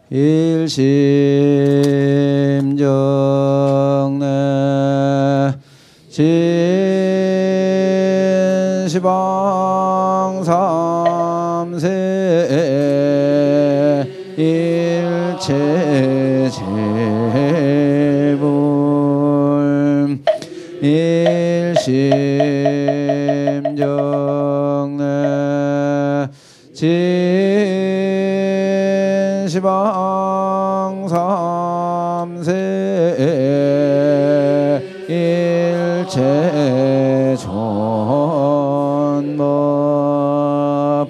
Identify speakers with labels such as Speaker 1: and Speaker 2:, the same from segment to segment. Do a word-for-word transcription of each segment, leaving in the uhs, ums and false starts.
Speaker 1: 일심정내 진시방삼세 일체재불 일심정내 진시방삼세 일체존법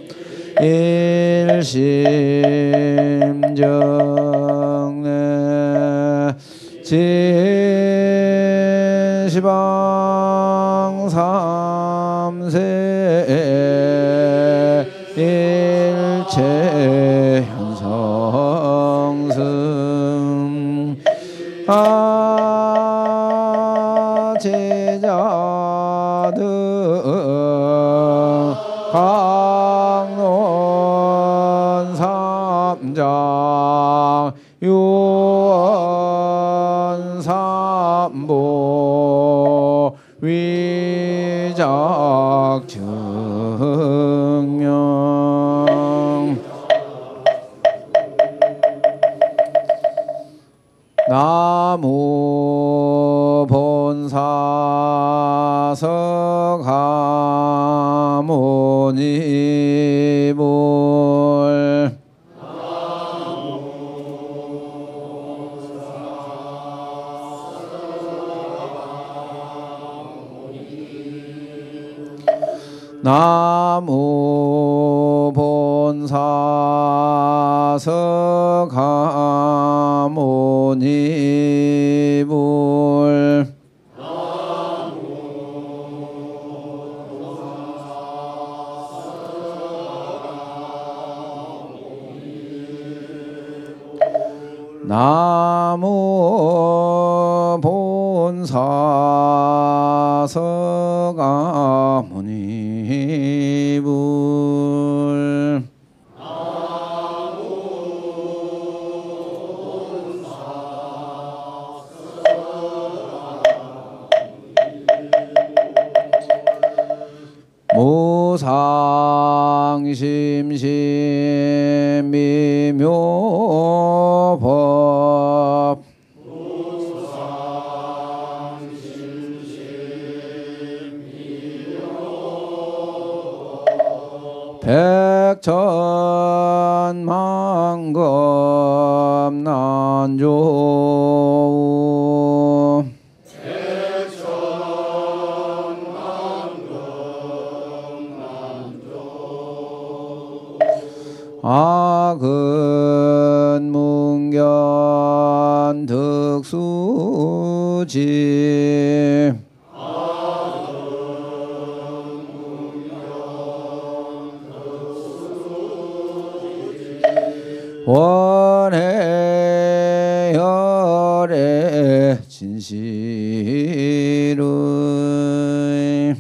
Speaker 1: 일심정내 진시방삼세 일체현성승 아제자등 강론삼장 유언삼보 위작증명 나무 본사서가모니불 나무 본사서가모니불 나무 본사서가모니불 무상심심미묘법 백천만금 난조 악은 문견 득수지 원해 열애 진실의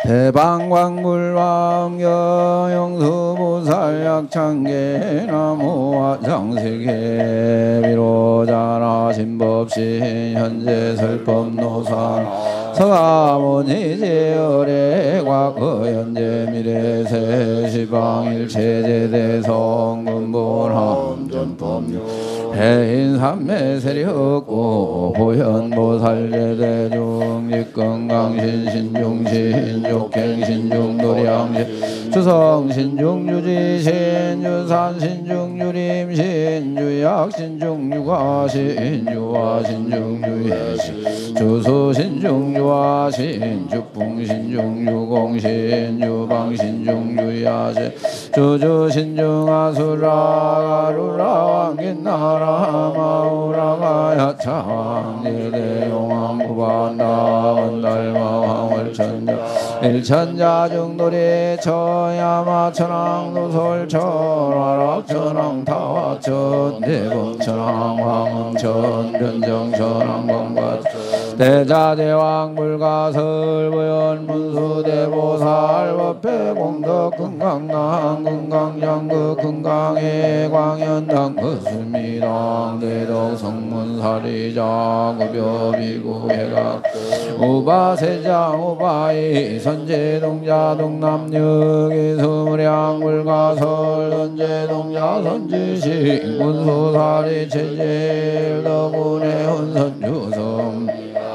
Speaker 1: 대방광불왕 영영수보살 약창계 나무와 장세계 비로자나 신법신 현재 설법노산 서가모니제열의 과거 현재 미래 세시방일체제대 성근본함 전법료 해인삼매 세력고 보현보살제대 중직건강신 신중신 육행 신중 노량신 주성 신중 유지신 유산 신중 유림 신유약 신중 유과 신유화 신중 유해신 주수 신중 유화 신 죽풍 신중 유공신 유방 신중 유야신 주주 신중 아수라 가루라 왕긴나라 마우라가 야창 예대용왕 구반다 원달마 황월천자 일천자 중돌이 처야마 천왕 노솔천 화락천왕 타화천 대범천왕 황음천 변정천왕 광관 대자대왕 불가설 부연 문수 대보살 법회 공덕 금강남 금강장극 금강해 광연당 거슬미당 대덕 성문사리자 구벼비구회각 우바세장 우바이 선제동자 동남역이 수무량 불가설 선제동자 선지식 문수사리 체제 더군의 혼선주성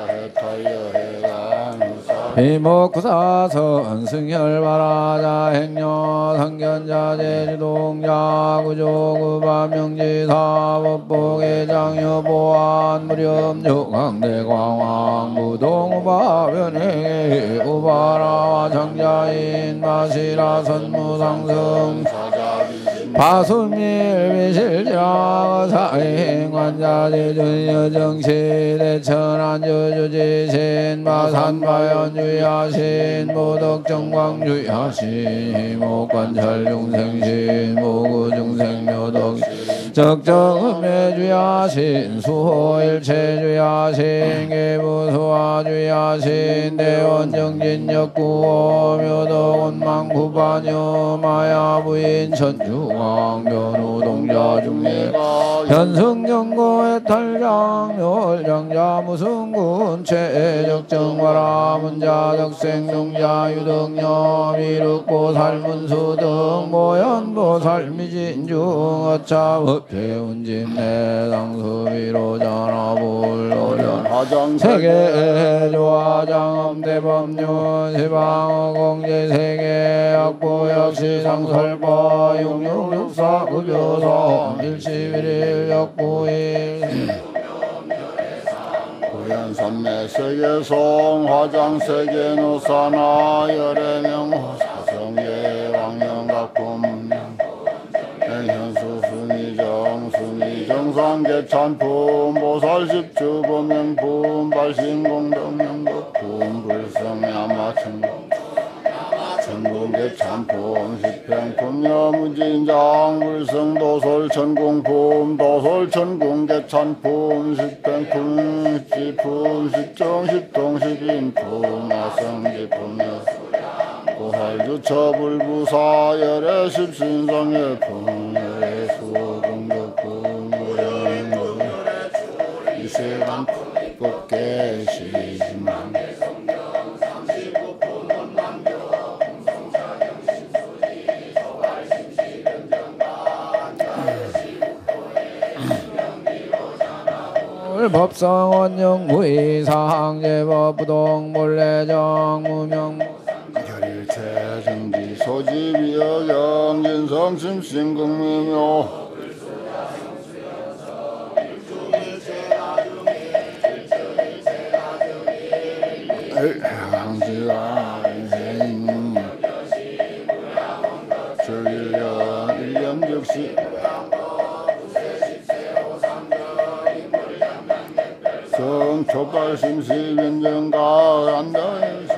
Speaker 1: 비목구사선 승혈바라자 행여 상견자 제주동자 구조구바 명지사 법복의장여 보안 무렴 요강대광왕 무동우바 변행의 우바라와 장자인 마시라 선무상승 바순밀비실자 사행관자제준여정시 대천안주주지신 마산바연주야신 모덕정광주야신 목관찰중생신 모구중생묘덕 적정음매주야신 수호일체주야신 계부수화주야신 대원정진역구호묘덕원망구반여 마야부인 천주광 변우동자 중에 현승정고의 탈장 멸장자 무승군 최적정과라 문자덕생동자 유덕녀 미륵보살문수 등 모연보살 미진중 어차법회 운진내 당수비로자나불오련 세계조화장엄대법륜 시방어공제세계 악보역시상설법 용육육사 구교성 일십일일 역부일 고연산매 세계성 화장세계노사나 열애명 사성예 왕영각품 현수순이정 순이정상계찬품 보살십주 보명품 발신공덕명덕품 불성야마천국 천공계찬품 십평품 여무진장 불성도솔 천공품 도솔 천공계찬품 십평품 십지품 십정 십동 십인품 아성지품 고살주처불부사 열애 십신성의 품 열애 수공덕품 무령무 이세간 법계시만 법성원영 무의사항제법 부동 몰래정 무명 결일체정지 소지비여경 진성심신국미묘 항지가 저일년 일념즉시 성초발심시 변정가 안다시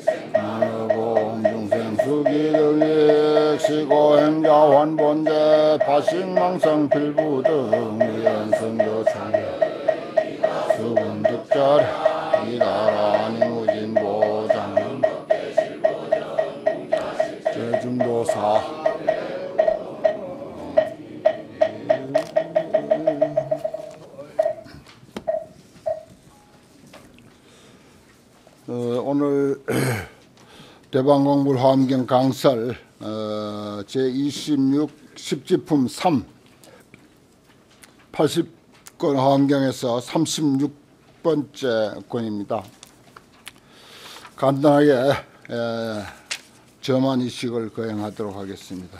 Speaker 1: 공중생 수기력이 시고 행자 환본제 오늘 대방공불 화엄경 강설 어, 제이십육 십지품 삼 팔십 권 화엄경에서 삼십육 번째 권입니다. 간단하게 에, 저만 이식을 거행하도록 하겠습니다.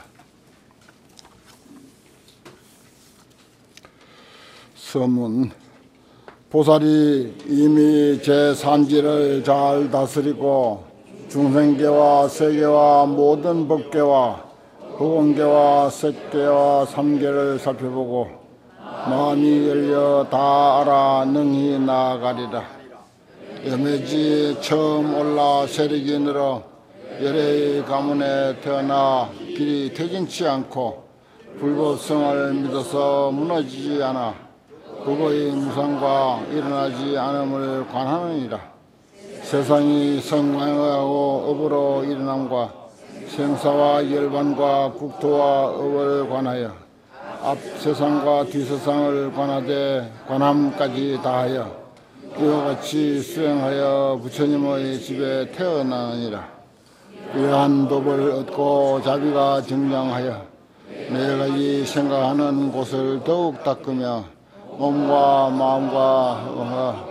Speaker 1: 서문. 보살이 이미 제 산지를 잘 다스리고 중생계와 세계와 모든 법계와 보건계와 색계와 삼계를 살펴보고 마음이 열려 다 알아 능히 나아가리라. 염해지 처음 올라 세력이 늘어 열애의 가문에 태어나 길이 퇴진치 않고 불법성을 믿어서 무너지지 않아 그거의 무상과 일어나지 않음을 관하느니라. 세상이 성광하고 업으로 일어남과 생사와 열반과 국토와 업을 관하여 앞 세상과 뒤 세상을 관하되 관함까지 다하여 이와 같이 수행하여 부처님의 집에 태어나느니라. 이러한 법을 얻고 자비가 증량하여 네 가지 생각하는 곳을 더욱 닦으며 몸과 마음과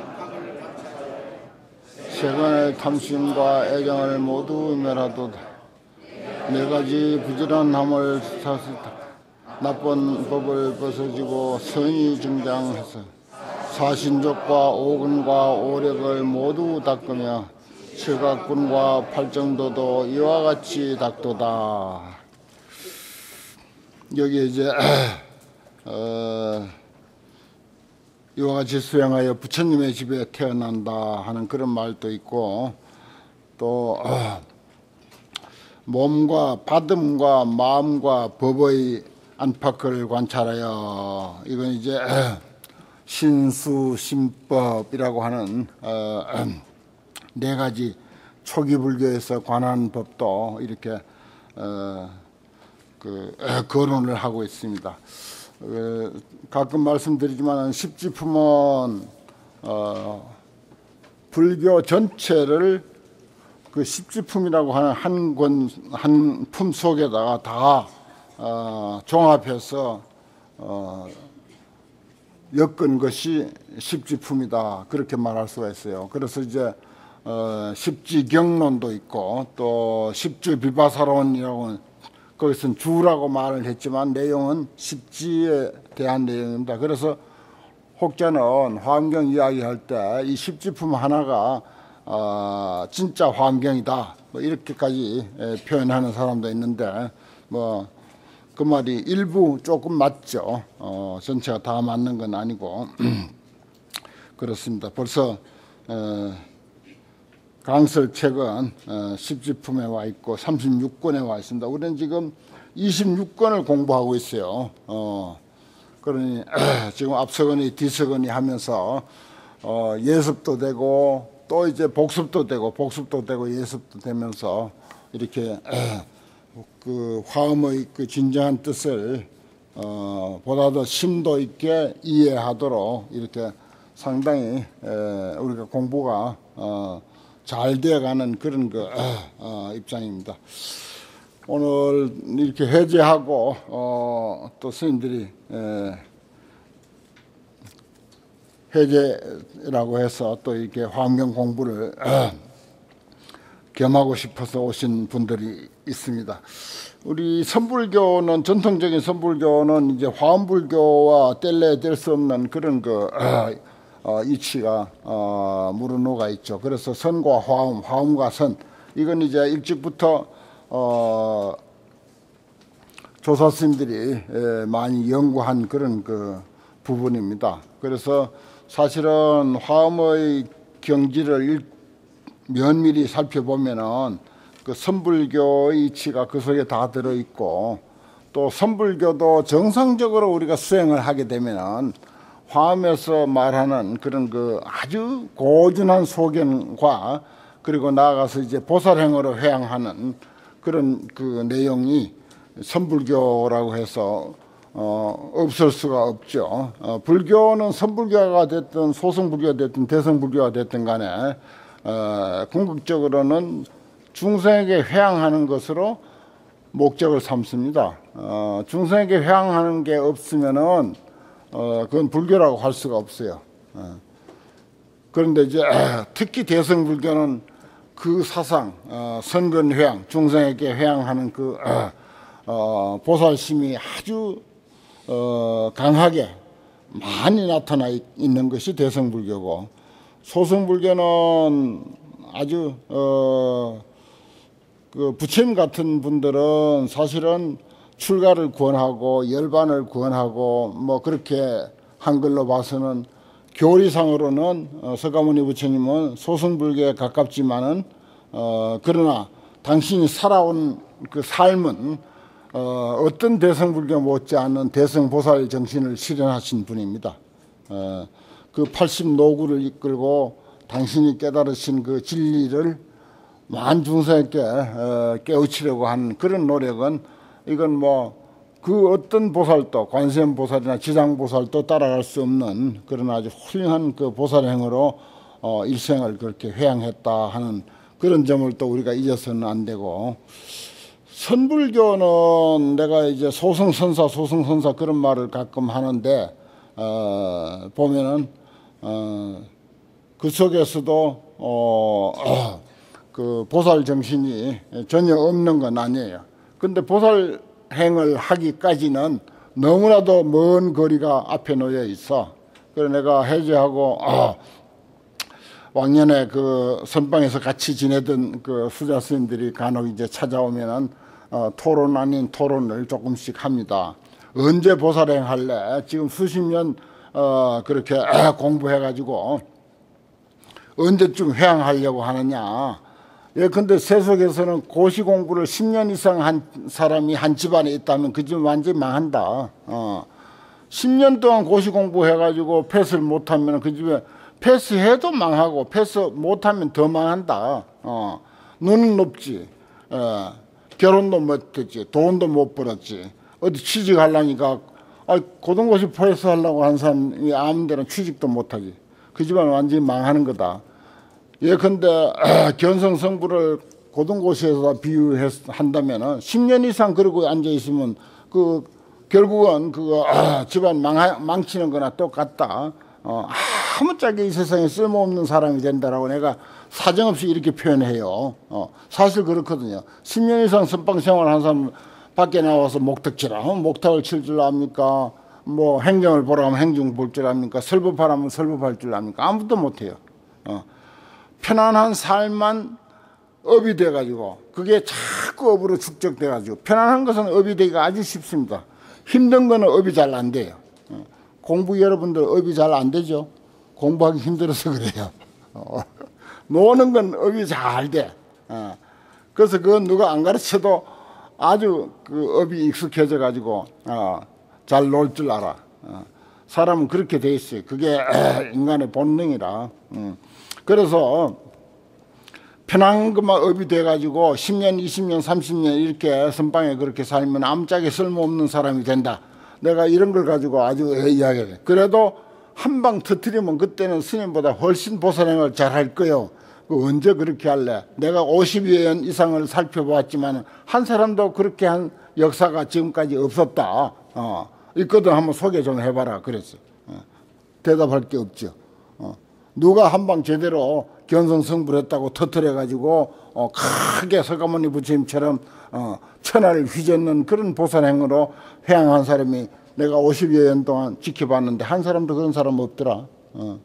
Speaker 1: 세간의 탐심과 애정을 모두 멸하도다. 네 가지 부지런함을 사수다. 나쁜 법을 벗어지고 선이 증장해서 사신족과 오근과 오력을 모두 닦으며 칠각군과 팔정도도 이와 같이 닦도다. 여기 이제 어, 이와 같이 수행하여 부처님의 집에 태어난다 하는 그런 말도 있고, 또 어, 몸과 받음과 마음과 법의 안팎을 관찰하여, 이건 이제 신수심법이라고 하는 어, 네 가지 초기 불교에서 관한 법도 이렇게 어, 그 거론을 하고 있습니다. 어, 가끔 말씀드리지만 십지품은 어, 불교 전체를 그 십지품이라고 하는 한 권 한 품 속에다가 다 어, 종합해서 어, 엮은 것이 십지품이다, 그렇게 말할 수가 있어요. 그래서 이제 어, 십지경론도 있고 또 십주비파사론이라고, 거기서는 주라고 말을 했지만 내용은 십지에 대한 내용입니다. 그래서 혹자는 화엄경 이야기할 때 이 십지품 하나가 어, 진짜 화엄경이다, 뭐 이렇게까지 표현하는 사람도 있는데, 뭐 그 말이 일부 조금 맞죠. 어, 전체가 다 맞는 건 아니고 그렇습니다. 벌써 어, 강설책은 어, 십지품에 와 있고 삼십육 권에 와 있습니다. 우리는 지금 이십육 권을 공부하고 있어요. 어, 그러니 지금 앞서거니 뒤서거니 하면서 어, 예습도 되고 또 이제 복습도 되고 복습도 되고 예습도 되면서 이렇게 그 화엄의 그 진정한 뜻을 어, 보다 더 심도 있게 이해하도록 이렇게 상당히 에, 우리가 공부가 어, 잘 되어가는 그런 그 어, 입장입니다. 오늘 이렇게 해제하고 어, 또 스님들이 에, 해제라고 해서 또 이렇게 화엄경 공부를 어, 겸하고 싶어서 오신 분들이 있습니다. 우리 선불교는, 전통적인 선불교는 이제 화엄불교와 뗄래야 뗄 수 없는 그런 그 어, 어, 이치가 어, 무르녹아 있죠. 그래서 선과 화엄, 화엄과 선, 이건 이제 일찍부터 어, 조사 스님들이 에, 많이 연구한 그런 그 부분입니다. 그래서 사실은 화엄의 경지를 일, 면밀히 살펴보면은 그 선불교의 이치가 그 속에 다 들어 있고, 또 선불교도 정상적으로 우리가 수행을 하게 되면은 화엄에서 말하는 그런 그 아주 고준한 소견과, 그리고 나아가서 이제 보살행으로 회양하는 그런 그 내용이 선불교라고 해서 어, 없을 수가 없죠. 어, 불교는 선불교가 됐든 소승불교가 됐든 대승불교가 됐든 간에 어, 궁극적으로는 중생에게 회항하는 것으로 목적을 삼습니다. 어, 중생에게 회항하는 게 없으면은 어, 그건 불교라고 할 수가 없어요. 어. 그런데 이제 특히 대승불교는 그 사상, 어, 선근회항, 중생에게 회항하는 그 어, 어, 보살심이 아주 어, 강하게 많이 나타나 있는 것이 대승불교고, 소승불교는 아주 어, 그 부처님 같은 분들은 사실은 출가를 권하고 열반을 권하고 뭐 그렇게 한 걸로 봐서는 교리상으로는 어, 서가모니 부처님은 소승불교에 가깝지만은 어, 그러나 당신이 살아온 그 삶은 어, 어떤 대승불교 못지않은 대승보살 정신을 실현하신 분입니다. 어, 그 팔십 노구를 이끌고 당신이 깨달으신 그 진리를 만 중생에게 어, 깨우치려고 한 그런 노력은, 이건 뭐 그 어떤 보살도, 관세음보살이나 지장보살도 따라갈 수 없는 그런 아주 훌륭한 그 보살행으로 어, 일생을 그렇게 회양했다 하는 그런 점을 또 우리가 잊어서는 안 되고, 선불교는 내가 이제 소승선사 소승선사 그런 말을 가끔 하는데 어, 보면은 어, 그 속에서도 어, 어, 그 보살 정신이 전혀 없는 건 아니에요. 근데 보살 행을 하기까지는 너무나도 먼 거리가 앞에 놓여 있어. 그래서 내가 해제하고 어, 왕년에 그 선방에서 같이 지내던 그 수자 스님들이 간혹 이제 찾아오면은 어, 토론 아닌 토론을 조금씩 합니다. 언제 보살행 할래? 지금 수십 년 어, 그렇게 공부해가지고 언제쯤 회양하려고 하느냐? 예, 근데 세속에서는 고시 공부를 십 년 이상 한 사람이 한 집안에 있다면 그 집 완전히 망한다. 어. 십 년 동안 고시 공부해가지고 패스를 못하면 그 집에 패스해도 망하고 패스 못하면 더 망한다. 어. 눈은 높지. 어. 결혼도 못했지. 돈도 못 벌었지. 어디 취직하려니까 아, 고등고시 패스하려고 한 사람이 아무 데나 취직도 못하지. 그 집안 완전히 망하는 거다. 예컨대 견성성부를 고등고시에서 비유한다면은 십 년 이상 그러고 앉아 있으면 그 결국은 그 아, 집안 망하, 망치는 거나 똑같다. 어, 아무짝에 이 세상에 쓸모없는 사람이 된다라고 내가 사정없이 이렇게 표현해요. 어, 사실 그렇거든요. 십 년 이상 선방 생활한 사람 밖에 나와서 목탁치라 하면 목탁을 칠 줄 압니까? 뭐 행정을 보라 하면 행정 볼 줄 압니까? 설법하라면 설법할 줄 압니까? 아무도 못해요. 어. 편안한 삶만 업이 돼가지고 그게 자꾸 업으로 축적돼가지고, 편안한 것은 업이 되기가 아주 쉽습니다. 힘든 거는 업이 잘 안 돼요. 공부 여러분들 업이 잘 안 되죠. 공부하기 힘들어서 그래요. 노는 건 업이 잘 돼. 그래서 그건 누가 안 가르쳐도 아주 그 업이 익숙해져 가지고 잘 놀 줄 알아. 사람은 그렇게 돼 있어요. 그게 인간의 본능이라. 그래서 편한 것만 업이 돼가지고 십 년, 이십 년, 삼십 년 이렇게 선방에 그렇게 살면 아무짝에 쓸모없는 사람이 된다. 내가 이런 걸 가지고 아주 이야기해. 그래도 한 방 터뜨리면 그때는 스님보다 훨씬 보살행을 잘할 거요. 그 언제 그렇게 할래? 내가 오십여 년 이상을 살펴보았지만 한 사람도 그렇게 한 역사가 지금까지 없었다. 어, 있거든. 한번 소개 좀 해봐라. 그랬어. 어, 대답할 게 없죠. 어. 누가 한방 제대로 견성성불 했다고 터뜨려가지고 어, 크게 서가모니 부처님처럼 어, 천하를 휘젓는 그런 보살행으로 회양한 사람이 내가 오십여 년 동안 지켜봤는데 한 사람도 그런 사람 없더라. 어.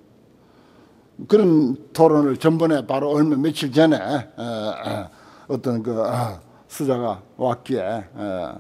Speaker 1: 그런 토론을 전번에 바로 얼마 며칠 전에 어, 어, 어떤 그 어, 수자가 왔기에 어,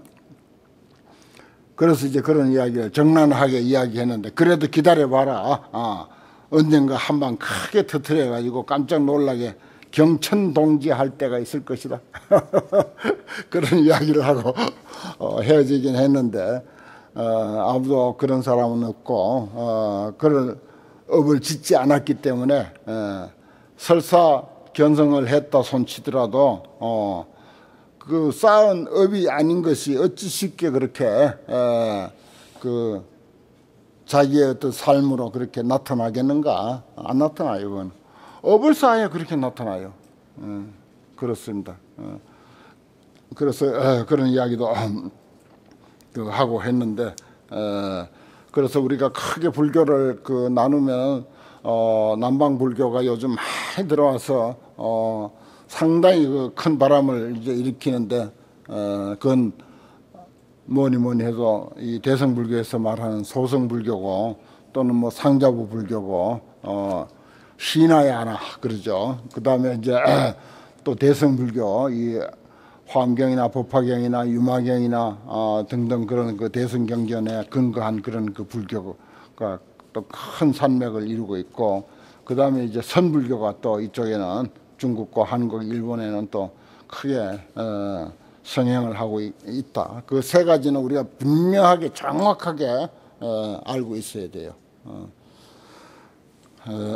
Speaker 1: 그래서 이제 그런 이야기를 정난하게 이야기했는데, 그래도 기다려봐라. 어. 언젠가 한방 크게 터뜨려가지고 깜짝 놀라게 경천동지 할 때가 있을 것이다. 그런 이야기를 하고 어, 헤어지긴 했는데 어, 아무도 그런 사람은 없고 어, 그런 업을 짓지 않았기 때문에 어, 설사 견성을 했다 손치더라도 어, 그 쌓은 업이 아닌 것이 어찌 쉽게 그렇게 어, 그 자기의 어떤 삶으로 그렇게 나타나겠는가? 안 나타나요, 이건. 어불사에 그렇게 나타나요. 어, 그렇습니다. 어, 그래서 어, 그런 이야기도 그 하고 했는데, 어, 그래서 우리가 크게 불교를 그 나누면 어, 남방 불교가 요즘 많이 들어와서 어, 상당히 그 큰 바람을 이제 일으키는데, 어, 그건 뭐니 뭐니 해도 이 대성불교에서 말하는 소성불교고, 또는 뭐 상자부 불교고, 어, 신화야나 그러죠. 그 다음에 이제 또 대성불교, 이 화엄경이나 법화경이나 유마경이나 어, 등등 그런 그 대승경전에 근거한 그런 그 불교가 또 큰 산맥을 이루고 있고, 그 다음에 이제 선불교가 또 이쪽에는 중국과 한국, 일본에는 또 크게 어, 성행을 하고 있다. 그 세 가지는 우리가 분명하게 정확하게 어, 알고 있어야 돼요. 어, 어,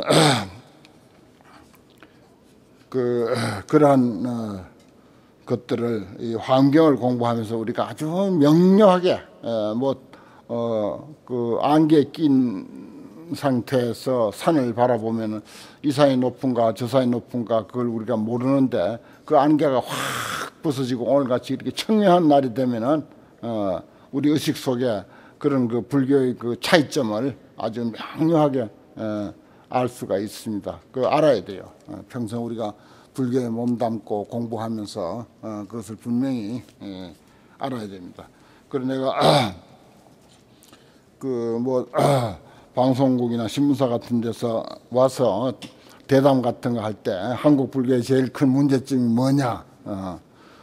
Speaker 1: 그 그러한 어, 것들을 이 화엄경을 공부하면서 우리가 아주 명료하게 뭐어그 안개에 낀 상태에서 산을 바라보면은 이 산이 높은가 저 산이 높은가 그걸 우리가 모르는데, 그 안개가 확 부서지고 오늘같이 이렇게 청량한 날이 되면은 어 우리 의식 속에 그런 그 불교의 그 차이점을 아주 명료하게 어 알 수가 있습니다. 그 알아야 돼요. 어 평생 우리가 불교에 몸담고 공부하면서 어, 그것을 분명히 예, 알아야 됩니다. 그래서 내가 그 뭐 방송국이나 신문사 같은 데서 와서 대담 같은 거 할 때 한국 불교의 제일 큰 문제점이 뭐냐? 어,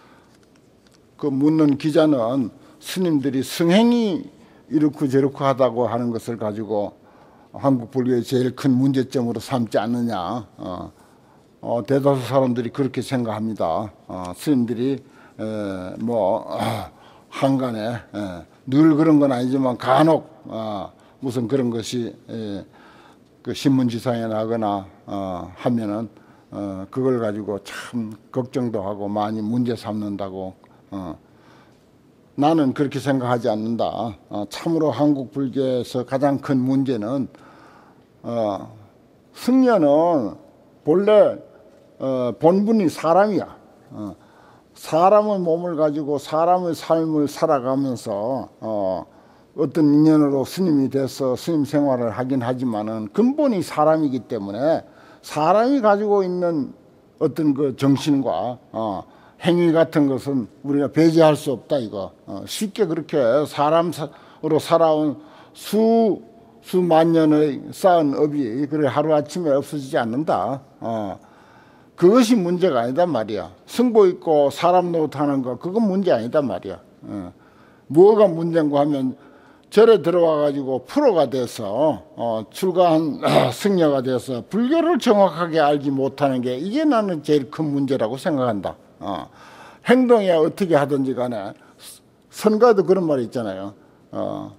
Speaker 1: 그 묻는 기자는 스님들이 성행이 이렇고 저렇고 하다고 하는 것을 가지고 한국 불교의 제일 큰 문제점으로 삼지 않느냐? 어, 어, 대다수 사람들이 그렇게 생각합니다. 어, 스님들이 에, 뭐 어, 한간에 에, 늘 그런 건 아니지만 간혹 어, 무슨 그런 것이 에, 그 신문지상에 나거나 어, 하면은 어, 그걸 가지고 참 걱정도 하고 많이 문제 삼는다고. 어, 나는 그렇게 생각하지 않는다. 어, 참으로 한국 불교에서 가장 큰 문제는 어, 승려는 본래 어, 본분이 사람이야. 어, 사람의 몸을 가지고 사람의 삶을 살아가면서 어, 어떤 인연으로 스님이 돼서 스님 생활을 하긴 하지만은 근본이 사람이기 때문에 사람이 가지고 있는 어떤 그 정신과 어, 행위 같은 것은 우리가 배제할 수 없다 이거. 어, 쉽게 그렇게 사람으로 살아온 수 수만 년의 쌓은 업이 그래 하루아침에 없어지지 않는다. 어. 그것이 문제가 아니단 말이야. 승부 있고 사람 노릇하는 거 그건 문제 아니단 말이야. 어. 뭐가 문제인가 하면 절에 들어와 가지고 프로가 돼서 어, 출가한 승려가 돼서 불교를 정확하게 알지 못하는 게 이게 나는 제일 큰 문제라고 생각한다. 어. 행동이야 어떻게 하든지 간에 선가도 그런 말이 있잖아요. 어.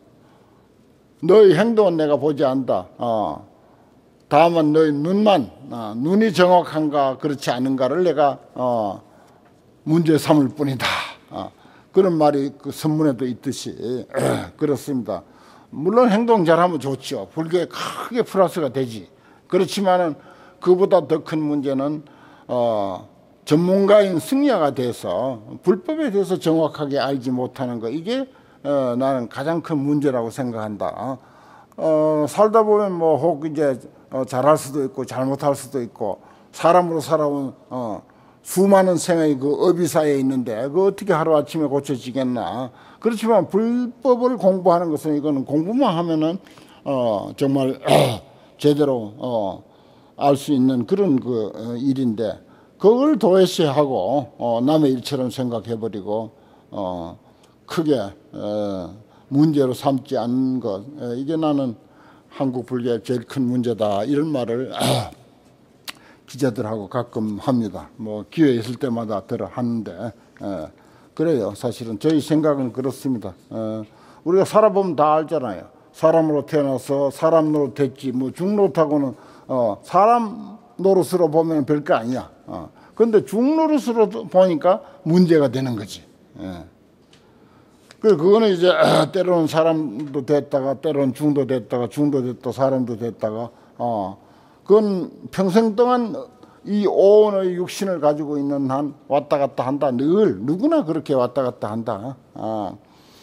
Speaker 1: 너의 행동은 내가 보지 않다. 어. 다만 너의 눈만 어, 눈이 정확한가 그렇지 않은가를 내가 어, 문제 삼을 뿐이다. 어. 그런 말이 그 선문에도 있듯이 그렇습니다. 물론 행동 잘하면 좋죠. 불교에 크게 플러스가 되지. 그렇지만은 그보다 더 큰 문제는 어, 전문가인 승려가 돼서 불법에 대해서 정확하게 알지 못하는 거 이게 어, 나는 가장 큰 문제라고 생각한다. 어, 살다 보면 뭐 혹 이제 어, 잘할 수도 있고 잘못할 수도 있고 사람으로 살아온 어, 수많은 생의 그 업이사에 있는데 그 어떻게 하루 아침에 고쳐지겠나. 그렇지만 불법을 공부하는 것은 이거는 공부만 하면은 어, 정말 제대로 어, 알 수 있는 그런 그 어, 일인데 그걸 도외시하고 어, 남의 일처럼 생각해버리고 어, 크게 어, 문제로 삼지 않는 것 에, 이게 나는 한국 불교의 제일 큰 문제다 이런 말을 기자들하고 가끔 합니다. 뭐 기회 있을 때마다 들어 하는데 에, 그래요. 사실은 저희 생각은 그렇습니다. 에, 우리가 살아보면 다 알잖아요. 사람으로 태어나서 사람 노릇 했지 뭐 중노릇하고는 어, 사람 노릇으로 보면 별거 아니야. 어. 근데 중노릇으로 보니까 문제가 되는 거지. 예. 그 그거는 이제 때로는 사람도 됐다가 때로는 중도 됐다가 중도 됐다 사람도 됐다가 어 그건 평생 동안 이 오온의 육신을 가지고 있는 한 왔다 갔다 한다. 늘 누구나 그렇게 왔다 갔다 한다. 아.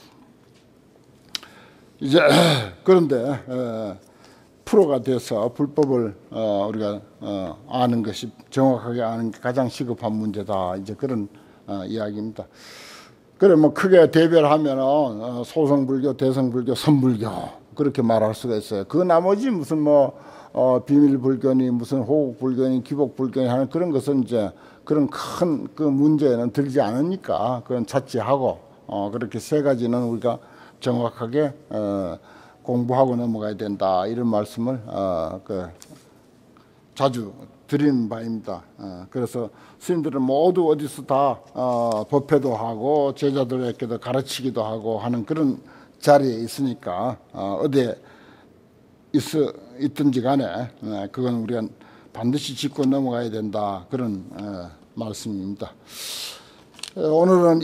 Speaker 1: 이제 그런데 에, 프로가 돼서 불법을 어, 우리가 어, 아는 것이 정확하게 아는 게 가장 시급한 문제다. 이제 그런 어, 이야기입니다. 그래 뭐 크게 대별하면은 어, 소성불교, 대성불교, 선불교 그렇게 말할 수가 있어요. 그 나머지 무슨 뭐 어, 비밀불교니 무슨 호국불교니 기복불교니 하는 그런 것은 이제 그런 큰 그 문제는 들지 않으니까 그건 차치하고 어, 그렇게 세 가지는 우리가 정확하게 어, 공부하고 넘어가야 된다 이런 말씀을 어, 그 자주 드리는 바입니다. 어, 그래서 스님들은 모두 어디서 다 어, 법회도 하고 제자들에게도 가르치기도 하고 하는 그런 자리에 있으니까 어, 어디에 있어, 있든지 간에 어, 그건 우리가 반드시 짚고 넘어가야 된다 그런 어, 말씀입니다. 어, 오늘은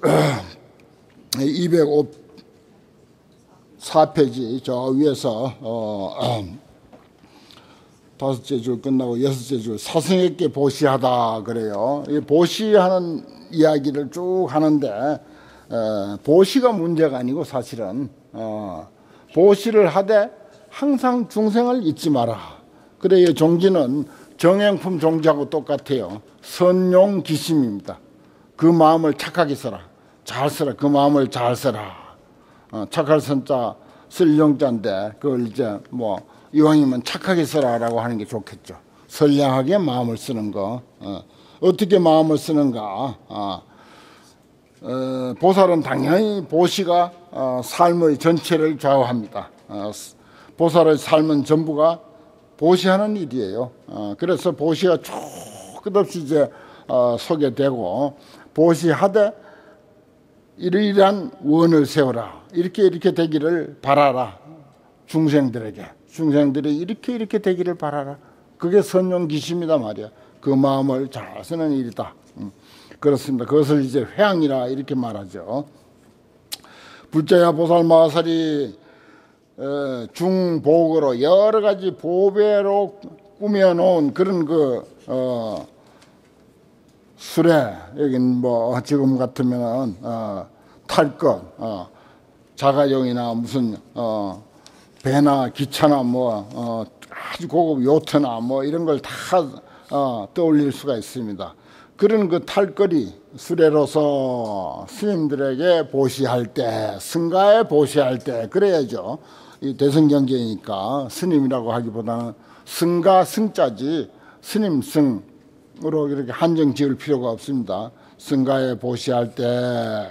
Speaker 1: 이백오 사 페이지 저 위에서 어, 다섯째 줄 끝나고 여섯째 줄 사성에게 보시하다 그래요. 이 보시하는 이야기를 쭉 하는데 어, 보시가 문제가 아니고 사실은 어, 보시를 하되 항상 중생을 잊지 마라. 그래 이 종지는 정행품 종지하고 똑같아요. 선용기심입니다. 그 마음을 착하게 써라. 잘 써라. 그 마음을 잘 써라. 어, 착할 선자 쓸 용자인데 그걸 이제 뭐 이왕이면 착하게 써라라고 하는 게 좋겠죠. 선량하게 마음을 쓰는 거. 어, 어떻게 마음을 쓰는가. 어, 어, 보살은 당연히 보시가 어, 삶의 전체를 좌우합니다. 어, 보살의 삶은 전부가 보시하는 일이에요. 어, 그래서 보시가 쭉 끝없이 이제 어, 소개되고 보시하되 이러이러한 원을 세워라. 이렇게 이렇게 되기를 바라라. 중생들에게. 중생들이 이렇게 이렇게 되기를 바라라. 그게 선용기심이다 말이야. 그 마음을 잘 쓰는 일이다. 음, 그렇습니다. 그것을 이제 회양이라 이렇게 말하죠. 불자야 보살 마하살이 어, 중복으로 여러 가지 보배로 꾸며놓은 그런 그 어, 수레 여긴 뭐 지금 같으면 어, 탈 것, 어, 자가용이나 무슨 어, 배나 기차나 뭐 어, 아주 고급 요트나 뭐 이런 걸 다 어, 떠올릴 수가 있습니다. 그런 그 탈거리 수레로서 스님들에게 보시할 때, 승가에 보시할 때 그래야죠. 이 대승경제니까 스님이라고 하기보다는 승가 승자지 스님 승으로 이렇게 한정 지을 필요가 없습니다. 승가에 보시할 때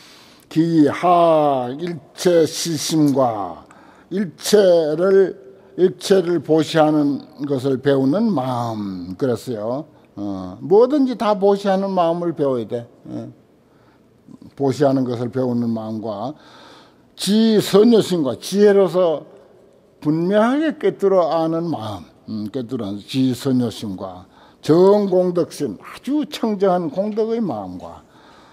Speaker 1: 기하 일체 시심과 일체를 일체를 보시하는 것을 배우는 마음 그랬어요. 어, 뭐든지 다 보시하는 마음을 배워야 돼. 예. 보시하는 것을 배우는 마음과 지선여심과 지혜로서 분명하게 꿰뚫어 아는 마음, 음, 꿰뚫어 지선여심과 정공덕심 아주 청정한 공덕의 마음과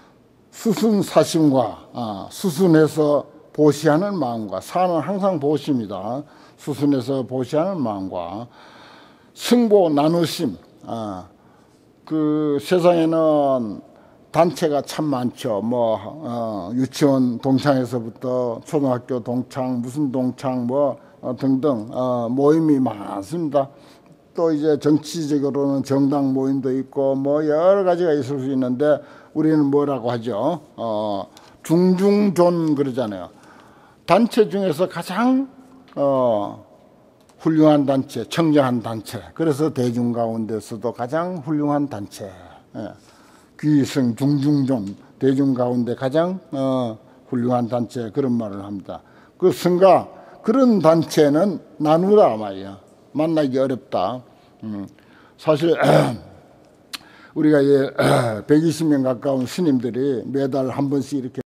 Speaker 1: 수순사심과 아, 수순해서 보시하는 마음과 사는 항상 보시입니다. 수순해서 보시하는 마음과 승보 나누심 아, 그 세상에는 단체가 참 많죠. 뭐 어, 유치원 동창에서부터 초등학교 동창, 무슨 동창 뭐 어, 등등 어, 모임이 많습니다. 또 이제 정치적으로는 정당 모임도 있고 뭐 여러 가지가 있을 수 있는데 우리는 뭐라고 하죠? 어, 중중존 그러잖아요. 단체 중에서 가장 어, 훌륭한 단체, 청정한 단체. 그래서 대중 가운데서도 가장 훌륭한 단체. 예. 귀승 중중존 대중 가운데 가장 어, 훌륭한 단체 그런 말을 합니다. 그 승가 그런 단체는 나누라 말이야. 만나기 어렵다. 음, 사실 우리가 예, 백이십 명 가까운 스님들이 매달 한 번씩 이렇게